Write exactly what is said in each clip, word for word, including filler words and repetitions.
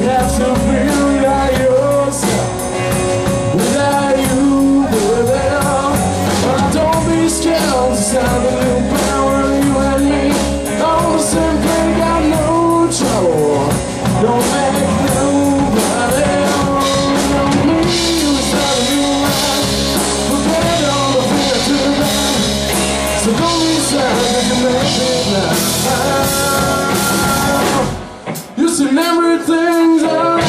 have to feel like yourself without you were there. But don't be scared to sound a new power. You and me on the same plane, got no trouble. Don't make nobody else. On me, you start a new life. Forget all the fear to the back. So don't be sad if you make it now. You seen everything's alright.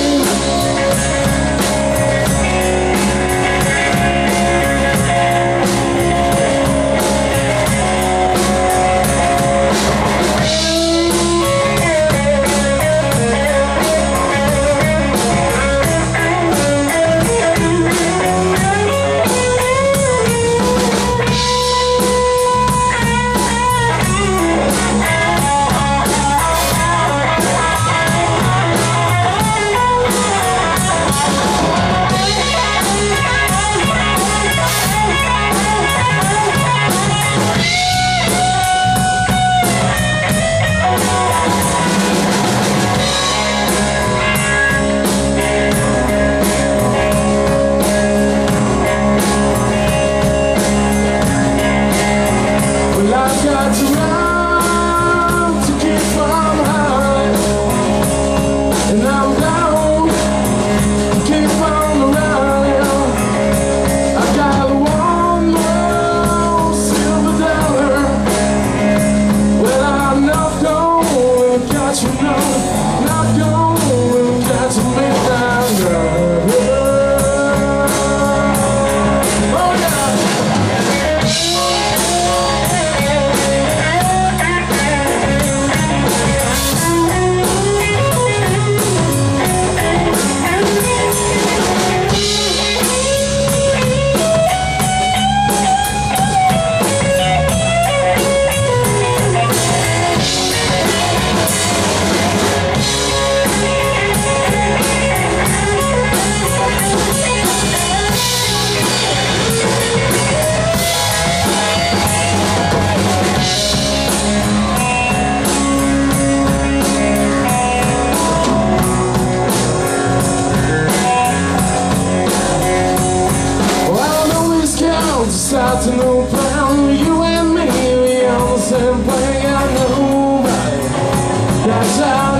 Out to no plan, you and me, we on the same plane. Got nobody, that's how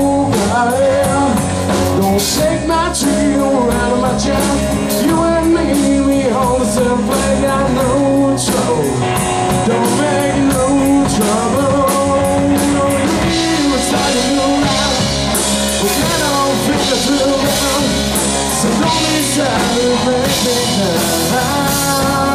nobody. Don't shake my tree, don't rattle my jam. You and me, we on the same plane. Got no trouble, don't make no trouble. No need to start a new life, we can't all figure through now. So don't be sad, make me down.